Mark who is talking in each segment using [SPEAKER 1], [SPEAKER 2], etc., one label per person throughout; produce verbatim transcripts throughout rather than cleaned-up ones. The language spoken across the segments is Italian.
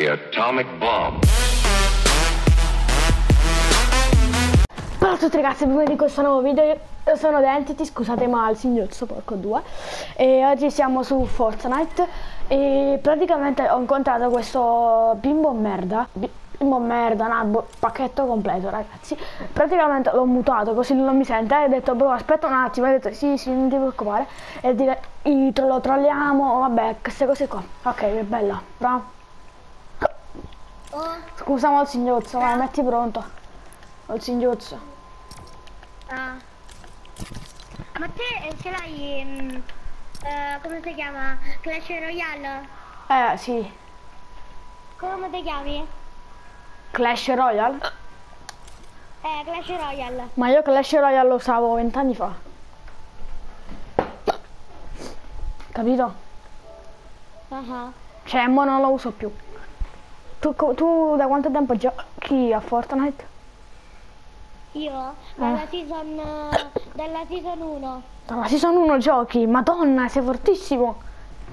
[SPEAKER 1] The atomic bomb.
[SPEAKER 2] Ciao a tutti ragazzi, benvenuti in questo nuovo video. Io sono Dentity, scusate ma il singhiozzo porco due. E oggi siamo su Fortnite e praticamente ho incontrato questo bimbo merda. Bimbo merda, un pacchetto completo ragazzi. Praticamente l'ho mutato così non mi sente. E ho detto bro aspetta un attimo, ho detto sì sì non ti preoccupare. E dire lo trolliamo, vabbè queste cose qua. Ok, è bella, bravo.
[SPEAKER 3] Oh.
[SPEAKER 2] Scusa ma il singhiozzo, vai, metti pronto. Ho il singhiozzo.
[SPEAKER 3] Ah. Ma te eh, ce l'hai, um, uh, come si chiama? Clash Royale?
[SPEAKER 2] Eh sì.
[SPEAKER 3] Come ti chiami?
[SPEAKER 2] Clash Royale?
[SPEAKER 3] Eh, Clash Royale.
[SPEAKER 2] Ma io Clash Royale lo usavo vent'anni fa. Capito?
[SPEAKER 3] Uh-huh.
[SPEAKER 2] Cioè, mo non lo uso più. Tu, tu da quanto tempo giochi a Fortnite?
[SPEAKER 3] Io? Dalla, eh. season, uh, dalla season uno.
[SPEAKER 2] Dalla season uno giochi? Madonna, sei fortissimo.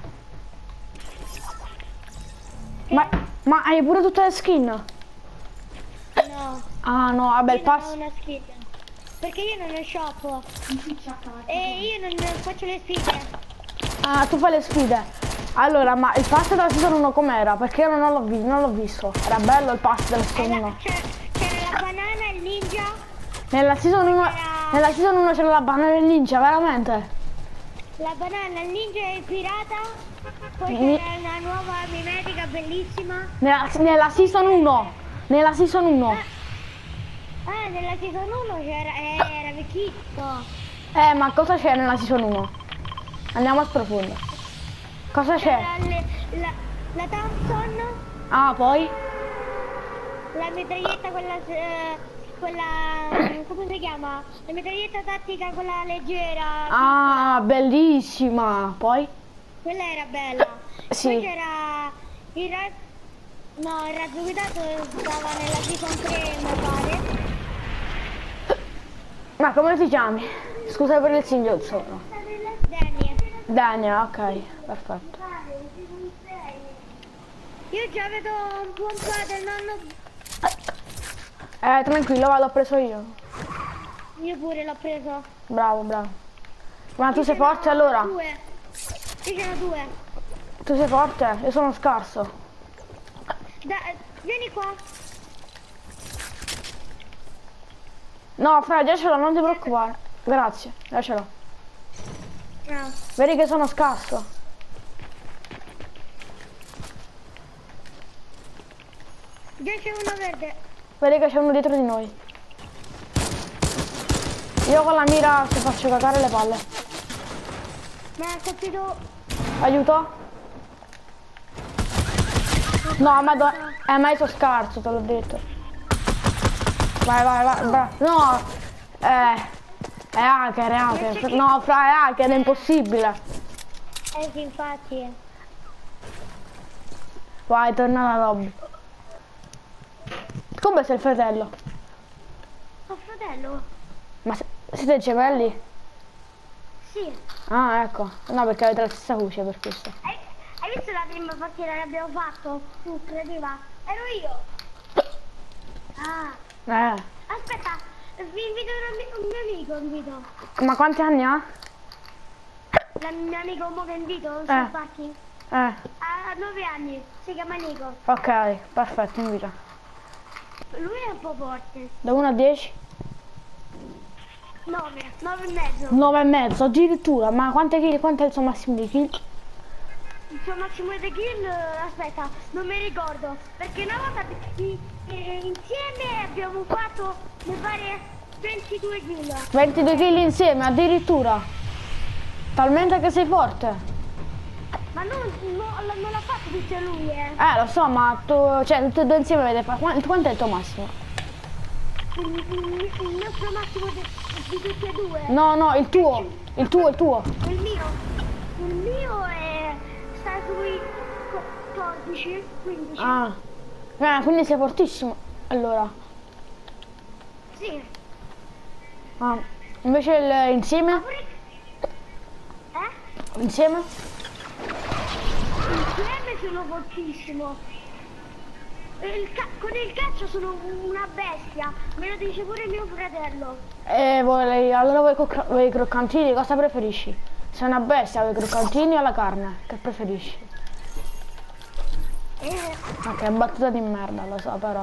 [SPEAKER 2] Ma, ma hai pure tutte le skin?
[SPEAKER 3] No.
[SPEAKER 2] Ah no, vabbè il pass.
[SPEAKER 3] Non ho una skin. Perché io non ho shop. E io non faccio le sfide.
[SPEAKER 2] Ah, tu fai le sfide. Allora, ma il pass della season uno com'era? Perché io non l'ho vi non l'ho visto. Era bello il pass della season uno.
[SPEAKER 3] C'era la banana, il ninja.
[SPEAKER 2] Nella season uno, nella season uno c'era la banana e il ninja, veramente?
[SPEAKER 3] La banana, il ninja e il pirata. Poi
[SPEAKER 2] Mi...
[SPEAKER 3] c'era una nuova mimetica bellissima.
[SPEAKER 2] Nella, nella season uno. Nella season uno.
[SPEAKER 3] Ah, ah nella season uno c'era, eh, era vecchissimo.
[SPEAKER 2] Eh, ma cosa c'è nella season uno? Andiamo a sprofondere. Cosa c'è?
[SPEAKER 3] La, la Thompson.
[SPEAKER 2] Ah, poi?
[SPEAKER 3] La mitraglietta, quella, eh, quella, come si chiama? La mitraglietta tattica, quella leggera.
[SPEAKER 2] Ah, bellissima. Poi?
[SPEAKER 3] Quella era bella.
[SPEAKER 2] Sì.
[SPEAKER 3] Poi c'era il razzo, no, il razzo guidato stava nella season tre, mi pare.
[SPEAKER 2] Ma come ti chiami? Scusa per il singhiozzo.
[SPEAKER 3] Daniel.
[SPEAKER 2] Daniel, ok, perfetto.
[SPEAKER 3] Io già vedo un pompato e nonno.
[SPEAKER 2] Eh, tranquillo, va, l'ho preso io.
[SPEAKER 3] Io pure l'ho preso.
[SPEAKER 2] Bravo, bravo. Ma tu sei forte allora?
[SPEAKER 3] Due. Io ce n'ho due.
[SPEAKER 2] Tu sei forte? Io sono scarso.
[SPEAKER 3] Da, vieni qua.
[SPEAKER 2] No, Fra, già ce l'ho, non ti preoccupare. Grazie, già ce l'ho.
[SPEAKER 3] No.
[SPEAKER 2] Vedi che sono scarso.
[SPEAKER 3] Già c'è uno verde.
[SPEAKER 2] Vedi che c'è uno dietro di noi. Io con la mira ti faccio cagare le palle.
[SPEAKER 3] Ma ha colpito.
[SPEAKER 2] Aiuto? No, ma do... eh, ma io sono scarso, te l'ho detto. Vai, vai, vai, vai. No! Eh... È hacker, è hacker. No, Fra, è hacker, è impossibile.
[SPEAKER 3] Eh sì, infatti.
[SPEAKER 2] Vai, torna alla lobby. Come sei il fratello?
[SPEAKER 3] Oh, fratello?
[SPEAKER 2] Ma se... siete gemelli?
[SPEAKER 3] Sì.
[SPEAKER 2] Ah, ecco. No, perché avete la stessa voce per questo.
[SPEAKER 3] Hai, hai visto la prima partita che abbiamo fatto? Tu credeva? Ero io. Ah.
[SPEAKER 2] Eh.
[SPEAKER 3] Aspetta, vi invito un, un mio amico, invito.
[SPEAKER 2] Ma quanti anni ha?
[SPEAKER 3] Il mio amico mo che invito,
[SPEAKER 2] Eh.
[SPEAKER 3] sul parking.
[SPEAKER 2] Eh.
[SPEAKER 3] Ha nove anni, si chiama Nico.
[SPEAKER 2] Ok, perfetto, invita.
[SPEAKER 3] Lui è un po' forte.
[SPEAKER 2] Da uno a dieci?
[SPEAKER 3] nove, nove e mezzo.
[SPEAKER 2] nove e mezzo, addirittura. Ma quante kill, quanto è il suo massimo di kill?
[SPEAKER 3] Il suo massimo di kill, aspetta, non mi ricordo. Perché una volta i, eh, insieme abbiamo fatto, mi pare, ventidue kill.
[SPEAKER 2] ventidue kill insieme, addirittura. Talmente che sei forte.
[SPEAKER 3] Ma non, no, non l'ha fatto tutto lui, eh.
[SPEAKER 2] Eh, lo so, ma tu, cioè, tutti e due insieme avete fatto. Quanto è il tuo massimo?
[SPEAKER 3] Il, il, il nostro massimo di, di tutti e due.
[SPEAKER 2] No, no, il tuo. Il tuo, il tuo.
[SPEAKER 3] Il mio. Il mio è, sta sui quattordici, quindici.
[SPEAKER 2] Ah. Eh, quindi sei fortissimo. Allora.
[SPEAKER 3] Sì.
[SPEAKER 2] Ah. Invece il, insieme?
[SPEAKER 3] Eh?
[SPEAKER 2] Insieme?
[SPEAKER 3] Insieme sono fortissimo. il ca con il caccio sono una bestia, me lo dice pure mio fratello.
[SPEAKER 2] E vuoi, allora vuoi, cro vuoi i croccantini? Cosa preferisci? Sei una bestia, vuoi i croccantini o la carne? Che preferisci?
[SPEAKER 3] Eh.
[SPEAKER 2] Ok, battuta di merda, lo so però.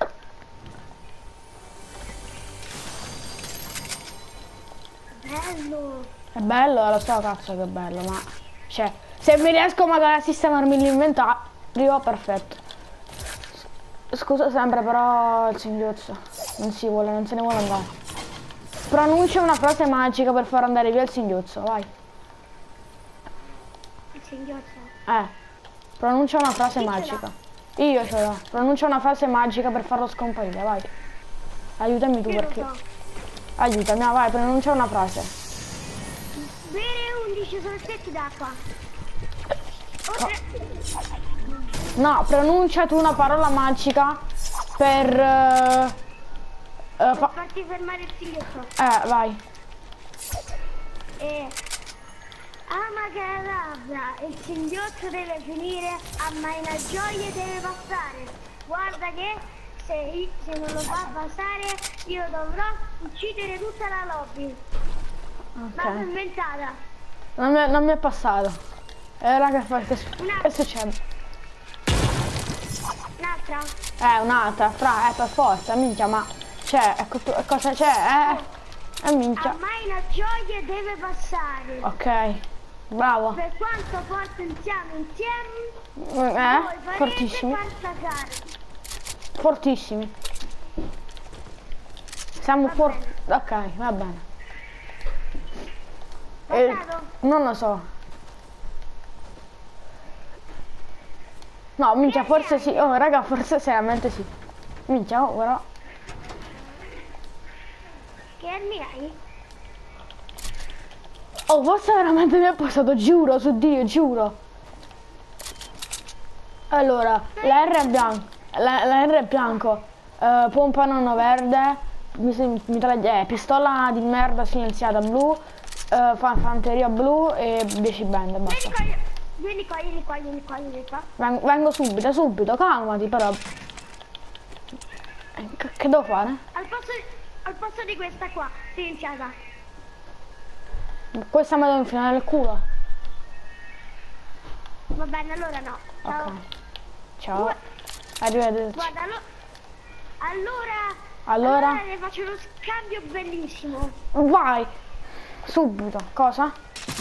[SPEAKER 3] Bello.
[SPEAKER 2] È bello, lo so cazzo che è bello, ma... Cioè, se mi riesco magari a sistemarmi l'inventario, perfetto. Scusa sempre, però il singhiozzo non si vuole, non se ne vuole andare. Pronuncia una frase magica per far andare via il singhiozzo, vai.
[SPEAKER 3] Il singhiozzo?
[SPEAKER 2] Eh, pronuncia una frase
[SPEAKER 3] Chi
[SPEAKER 2] magica. Io ce l'ho. Pronuncia una frase magica per farlo scomparire, vai. Aiutami tu
[SPEAKER 3] Io
[SPEAKER 2] perché...
[SPEAKER 3] lo so.
[SPEAKER 2] Aiutami, vai, pronuncia una frase.
[SPEAKER 3] Bere undici sorsetti d'acqua.
[SPEAKER 2] No, pronuncia tu una parola magica per... Uh, uh,
[SPEAKER 3] Per
[SPEAKER 2] fa...
[SPEAKER 3] farti fermare il singhiozzo.
[SPEAKER 2] Eh, vai.
[SPEAKER 3] E... Amacadabra, il singhiozzo deve finire, a Maina Gioia deve passare. Guarda che se, se non lo fa passare io dovrò uccidere tutta la lobby. Ma l'ho
[SPEAKER 2] Ok.
[SPEAKER 3] inventata.
[SPEAKER 2] Non mi, è, non mi è passato. Eh, raga, che, che, che succede?
[SPEAKER 3] Un'altra?
[SPEAKER 2] Eh, un'altra, fra, eh, per forza, minchia, ma... Cioè, ecco, tu- cosa c'è? Eh? Eh, minchia.
[SPEAKER 3] A Maina Gioia deve passare.
[SPEAKER 2] Ok, bravo.
[SPEAKER 3] Per quanto forte siamo insieme,
[SPEAKER 2] Eh,
[SPEAKER 3] voi farete
[SPEAKER 2] fortissimi.
[SPEAKER 3] passare.
[SPEAKER 2] Fortissimi. Siamo
[SPEAKER 3] Va
[SPEAKER 2] forti. Ok, va bene. Eh,
[SPEAKER 3] Passato?
[SPEAKER 2] non lo so. No, minchia, forse sì. Oh, raga, forse seriamente sì. Minchia, oh, però.
[SPEAKER 3] Che armi hai?
[SPEAKER 2] Oh, forse veramente mi è passato, giuro, su Dio, giuro. Allora, la R è bianco. La, la R è bianco. Eh, pompa nonno verde. Mi, mi, mi taglia, eh, pistola di merda silenziata blu. Eh, fanteria blu e dieci band, basta.
[SPEAKER 3] Vieni qua, vieni qua, vieni qua, vieni qua.
[SPEAKER 2] Vengo, vengo subito, subito, calmati però. Eh, Che, che devo fare?
[SPEAKER 3] Al posto, di, al posto di questa qua, silenziata.
[SPEAKER 2] Questa me la devo infilare nel culo.
[SPEAKER 3] Va bene, allora no. Ciao.
[SPEAKER 2] Ok. Ciao. Arrivederci.
[SPEAKER 3] Guarda, allo allora,
[SPEAKER 2] Allora?
[SPEAKER 3] allora ne faccio uno scambio bellissimo.
[SPEAKER 2] Vai. Subito. Cosa?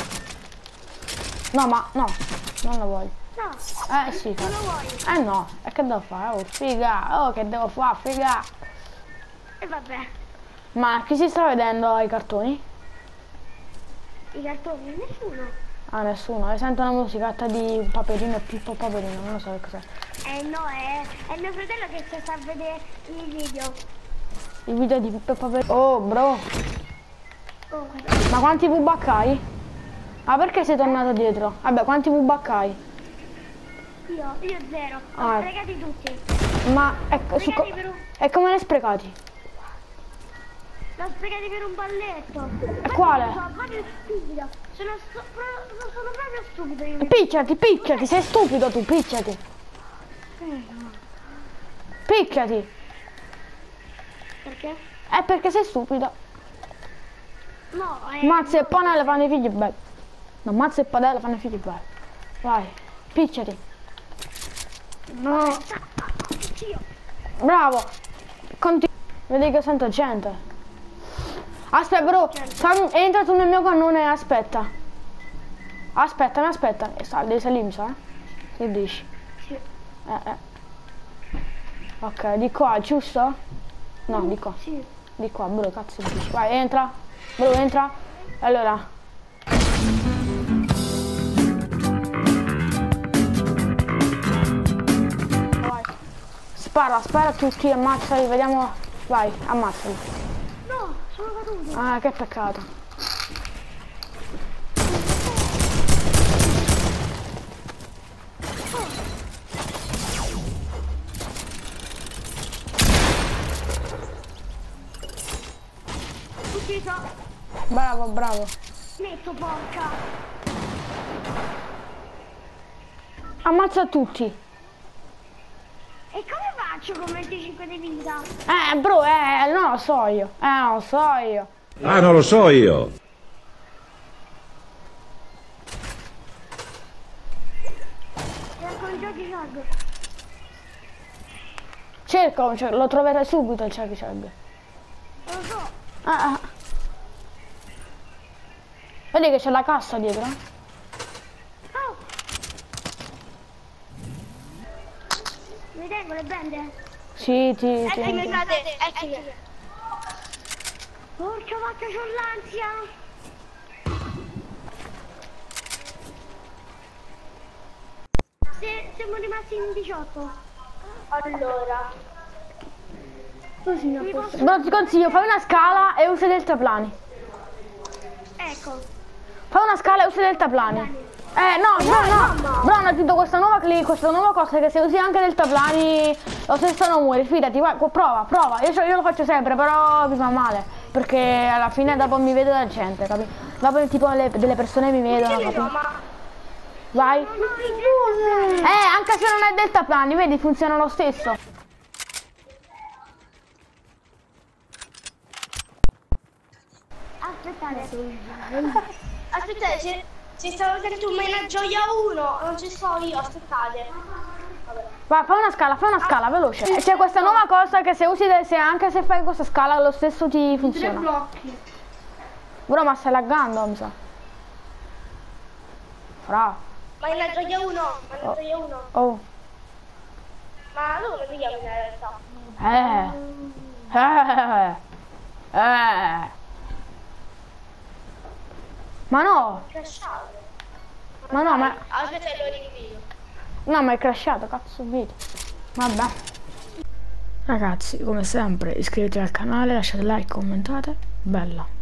[SPEAKER 2] No, ma no. Non lo voglio.
[SPEAKER 3] No,
[SPEAKER 2] Eh sì.
[SPEAKER 3] non lo vuoi.
[SPEAKER 2] Eh no. E che devo fare? Oh, figa. Oh, che devo fare? Figa.
[SPEAKER 3] E vabbè,
[SPEAKER 2] Ma chi si sta vedendo i cartoni?
[SPEAKER 3] i cartoni, nessuno.
[SPEAKER 2] Ah, nessuno. E sento una musicata di Paperino e Pippo Paperino. Non lo so che cos'è.
[SPEAKER 3] Eh no, è, è mio fratello che ci sta a vedere i video.
[SPEAKER 2] I video di Pippo e Paperino. Oh, bro.
[SPEAKER 3] Oh,
[SPEAKER 2] Ma quanti V-Buck hai? Ah, perché sei tornato dietro? Vabbè, quanti V-Buck hai?
[SPEAKER 3] io, io zero. Ho
[SPEAKER 2] Ah.
[SPEAKER 3] sprecati tutti.
[SPEAKER 2] Ma ecco, su co-
[SPEAKER 3] Sprecati per un...
[SPEAKER 2] e come li hai sprecati?
[SPEAKER 3] L'ho sprecati per un balletto.
[SPEAKER 2] E quale?
[SPEAKER 3] Sono proprio stupido. Sono, stu pro sono proprio stupido io.
[SPEAKER 2] Picchiati, picchiati, sei stupido tu, picchiati. Picchiati.
[SPEAKER 3] Perché?
[SPEAKER 2] È perché sei stupido.
[SPEAKER 3] No, eh,
[SPEAKER 2] Mazza e
[SPEAKER 3] no.
[SPEAKER 2] panelle fanno i figli belli. No, mazza e padelle fanno i figli belli. Vai, picchiati. No,
[SPEAKER 3] Io.
[SPEAKER 2] bravo. Continua. Vedi che sento gente. Aspetta, bro, fammi, entra tu nel mio cannone e aspetta. Aspetta, mi aspetta. E sta, devi salire, mi sa, eh? Che dici?
[SPEAKER 3] Sì.
[SPEAKER 2] Eh, eh. Ok, di qua, giusto? No, di qua.
[SPEAKER 3] Sì.
[SPEAKER 2] Di qua, bro, cazzo dici? Vai, entra. Bro, entra. Allora. Vai. Spara, spara a tutti, ammazzali, vediamo. Vai, ammazzali.
[SPEAKER 3] No, sono caduto.
[SPEAKER 2] Ah, che peccato.
[SPEAKER 3] Ucciso.
[SPEAKER 2] Bravo, bravo.
[SPEAKER 3] Metto porca.
[SPEAKER 2] Ammazza tutti.
[SPEAKER 3] E come faccio con venticinque di vita?
[SPEAKER 2] Eh, bro, eh, non lo so io. Eh, non lo so io.
[SPEAKER 1] Ah, non lo so io.
[SPEAKER 3] Cerco un giochi chug.
[SPEAKER 2] Cerca, un chug, lo troverai subito il chug chug.
[SPEAKER 3] Lo so.
[SPEAKER 2] Ah, ah. Vedi che c'è la cassa dietro?
[SPEAKER 3] Oh. Mi tengo le bende?
[SPEAKER 2] Sì, ti... ti...
[SPEAKER 3] Eccomi, frate, eccomi. Porca vacca, c'ho l'ansia. Se, siamo rimasti in diciotto. Allora.
[SPEAKER 2] Così, bro, ti consiglio, fai una scala e usa i deltaplani.
[SPEAKER 3] Ecco.
[SPEAKER 2] Fai una scala e usa i deltaplani. Eh, no, no, no. Bro, hanno aggiunto questa nuova clip, questa nuova cosa che se usi anche deltaplani lo stesso non muori, fidati, vai, prova, prova. Io, io lo faccio sempre, però mi fa male. Perché alla fine dopo mi vede la gente, capi? Dopo tipo le, delle persone mi vedono, capi? Vai. Eh, anche se non è deltaplani, vedi, funziona lo stesso.
[SPEAKER 3] Aspettate. Aspettate, ci, ci stavo vedendo tu, ma è una gioia uno, non ci sto io, aspettate.
[SPEAKER 2] Va, fai una scala, fai una scala, veloce. E c'è questa nuova cosa che se usi, se anche se fai questa scala lo stesso ti funziona.
[SPEAKER 3] Tre blocchi.
[SPEAKER 2] Bro, ma stai laggando, mi sa. Fra.
[SPEAKER 3] Ma è una gioia uno, ma è una
[SPEAKER 2] Oh.
[SPEAKER 3] gioia uno.
[SPEAKER 2] Oh.
[SPEAKER 3] Ma dove lo vediamo in realtà?
[SPEAKER 2] Eh. Eh. Eh. Ma no.
[SPEAKER 3] Crashato.
[SPEAKER 2] Ma no, ma...
[SPEAKER 3] Aspetta, lo rinvio.
[SPEAKER 2] No, ma è crashato, cazzo video. Vabbè. Ragazzi, come sempre, iscrivetevi al canale, lasciate like, commentate. Bella.